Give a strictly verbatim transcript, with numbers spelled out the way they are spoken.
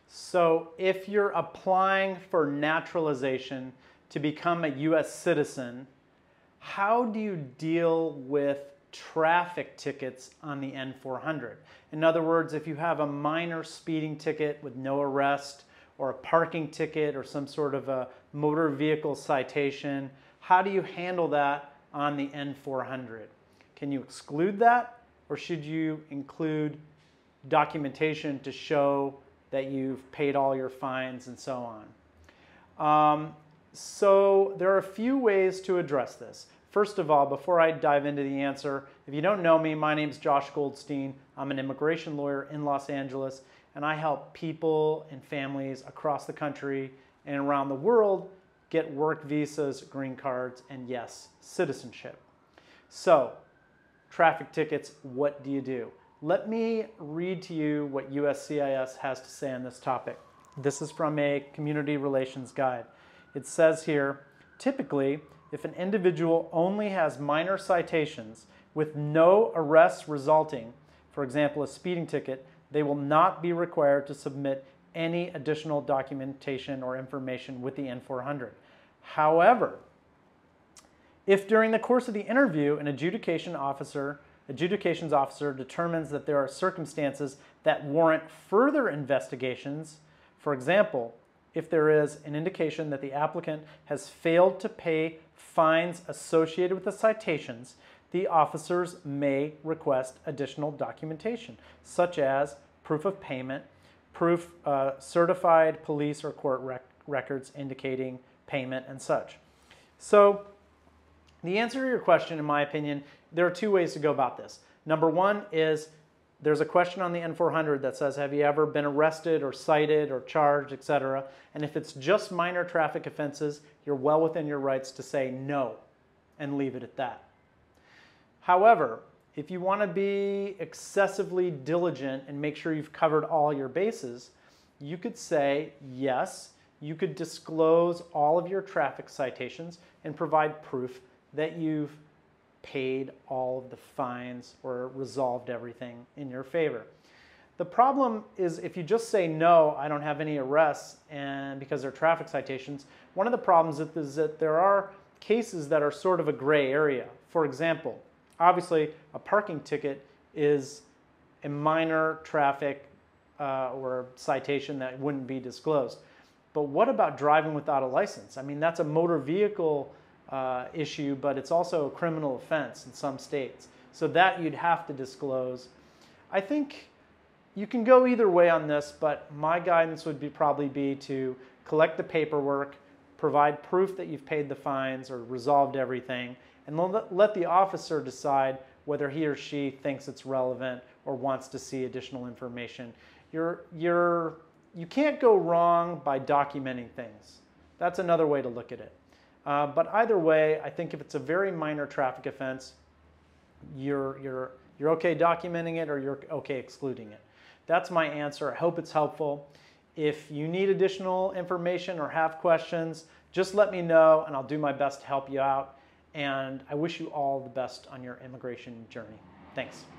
So if you're applying for naturalization to become a U S citizen, how do you deal with traffic tickets on the N four hundred? In other words, if you have a minor speeding ticket with no arrest, or a parking ticket, or some sort of a motor vehicle citation, how do you handle that on the N four hundred? Can you exclude that, or should you include documentation to show that you've paid all your fines and so on? Um, so there are a few ways to address this. First of all, before I dive into the answer, if you don't know me, my name is Josh Goldstein. I'm an immigration lawyer in Los Angeles, and I help people and families across the country and around the world get work visas, green cards, and yes, citizenship. So, traffic tickets, what do you do? Let me read to you what U S C I S has to say on this topic. This is from a community relations guide. It says here, typically, if an individual only has minor citations with no arrests resulting, for example, a speeding ticket, they will not be required to submit any additional documentation or information with the N four hundred. However, if during the course of the interview an adjudication officer adjudications officer determines that there are circumstances that warrant further investigations, for example, if there is an indication that the applicant has failed to pay fines associated with the citations, the officers may request additional documentation, such as proof of payment, proof uh, certified police or court rec records indicating payment and such. So the answer to your question, in my opinion, there are two ways to go about this. Number one is there's a question on the N four hundred that says, have you ever been arrested or cited or charged, et cetera? And if it's just minor traffic offenses, you're well within your rights to say no and leave it at that. However, if you want to be excessively diligent and make sure you've covered all your bases, you could say yes, you could disclose all of your traffic citations and provide proof that you've paid all of the fines or resolved everything in your favor. The problem is if you just say no, I don't have any arrests and because they're traffic citations, one of the problems is that there are cases that are sort of a gray area. For example, obviously a parking ticket is a minor traffic uh, or citation that wouldn't be disclosed. But what about driving without a license? I mean, that's a motor vehicle Uh, issue, but it's also a criminal offense in some states. So that you'd have to disclose. I think you can go either way on this, but my guidance would be probably be to collect the paperwork, provide proof that you've paid the fines or resolved everything, and let the officer decide whether he or she thinks it's relevant or wants to see additional information. You're, you're, you can't go wrong by documenting things. That's another way to look at it. Uh, but either way, I think if it's a very minor traffic offense, you're, you're, you're okay documenting it or you're okay excluding it. That's my answer. I hope it's helpful. If you need additional information or have questions, just let me know and I'll do my best to help you out. And I wish you all the best on your immigration journey. Thanks.